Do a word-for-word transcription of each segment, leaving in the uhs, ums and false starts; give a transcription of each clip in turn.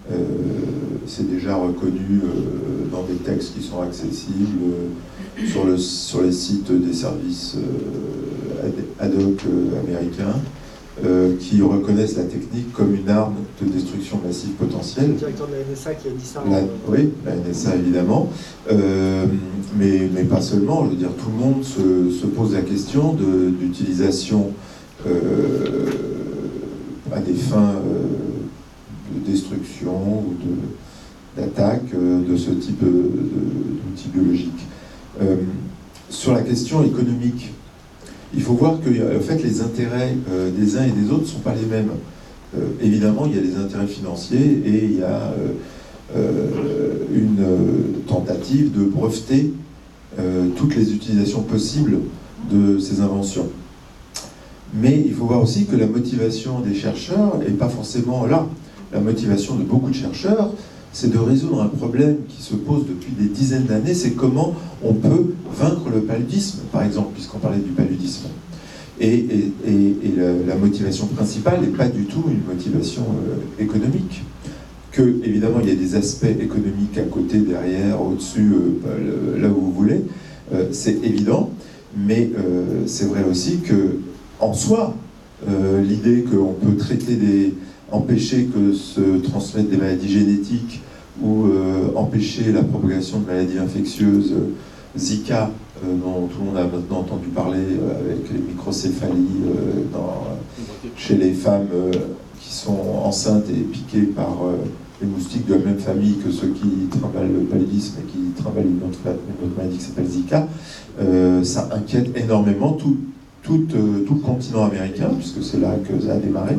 Euh, c'est déjà reconnu euh, dans des textes qui sont accessibles euh, sur, le, sur les sites des services euh, ad, ad hoc euh, américains euh, qui reconnaissent la technique comme une arme de destruction massive potentielle. Le directeur de la N S A qui a dit ça. La, en... Oui, la N S A évidemment, euh, mais, mais pas seulement. Je veux dire, tout le monde se, se pose la question de, d'utilisation euh, à des fins euh, de destruction ou de, d'attaque euh, de ce type de, d'outils biologiques. Euh, sur la question économique, il faut voir que en fait, les intérêts euh, des uns et des autres ne sont pas les mêmes. Euh, évidemment, il y a les intérêts financiers et il y a euh, euh, une euh, tentative de breveter euh, toutes les utilisations possibles de ces inventions. Mais il faut voir aussi que la motivation des chercheurs n'est pas forcément là. La motivation de beaucoup de chercheurs, c'est de résoudre un problème qui se pose depuis des dizaines d'années, c'est comment on peut vaincre le paludisme, par exemple, puisqu'on parlait du paludisme. Et, et, et, et la, la motivation principale n'est pas du tout une motivation euh, économique. Que, évidemment, il y a des aspects économiques à côté, derrière, au-dessus, euh, là où vous voulez, euh, c'est évident, mais euh, c'est vrai aussi que, en soi, euh, l'idée qu'on peut traiter des... empêcher que se transmettent des maladies génétiques ou euh, empêcher la propagation de maladies infectieuses, euh, Zika, euh, dont tout le monde a maintenant entendu parler, euh, avec les microcéphalies euh, dans, chez les femmes euh, qui sont enceintes et piquées par euh, les moustiques de la même famille que ceux qui trimballent le paludisme et qui trimballent une autre, une autre maladie qui s'appelle Zika. Euh, ça inquiète énormément tout, tout, euh, tout le continent américain, puisque c'est là que ça a démarré.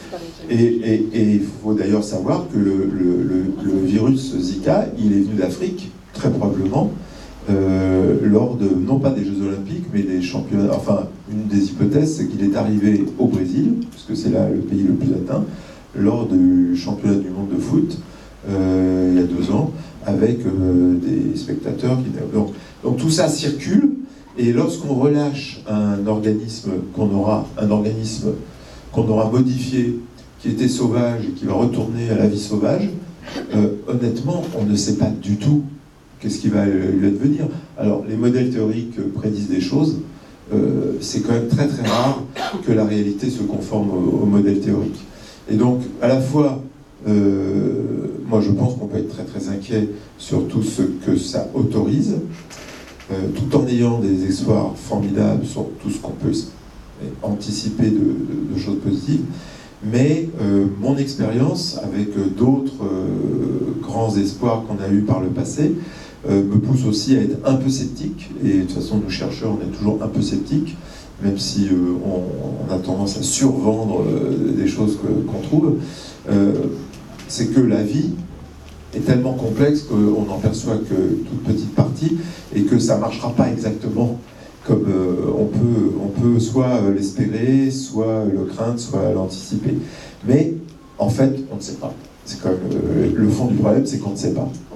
Et il faut d'ailleurs savoir que le, le, le, le virus Zika, il est venu d'Afrique, très probablement, euh, lors de, non pas des Jeux Olympiques, mais des championnats. Enfin, une des hypothèses, c'est qu'il est arrivé au Brésil, puisque c'est là le pays le plus atteint, lors du championnat du monde de foot, euh, il y a deux ans, avec euh, des spectateurs qui... Donc, donc tout ça circule, et lorsqu'on relâche un organisme qu'on aura, un organisme qu'on aura modifié, qui était sauvage et qui va retourner à la vie sauvage, euh, honnêtement, on ne sait pas du tout qu'est-ce qui va lui advenir. Alors, les modèles théoriques prédisent des choses, euh, c'est quand même très très rare que la réalité se conforme au, au modèle théorique. Et donc, à la fois, euh, moi je pense qu'on peut être très très inquiet sur tout ce que ça autorise, euh, tout en ayant des espoirs formidables sur tout ce qu'on peut anticiper de, de, de choses positives. Mais euh, mon expérience avec euh, d'autres euh, grands espoirs qu'on a eus par le passé euh, me pousse aussi à être un peu sceptique. Et de toute façon, nous chercheurs, on est toujours un peu sceptiques, même si euh, on, on a tendance à survendre euh, des choses que, qu'on trouve. Euh, c'est que la vie est tellement complexe qu'on n'en perçoit que toute petite partie et que ça ne marchera pas exactement comme euh, on, peut, on peut soit l'espérer, soit le craindre, soit l'anticiper. Mais en fait, on ne sait pas. C'est quand même, euh, le fond du problème, c'est qu'on ne sait pas.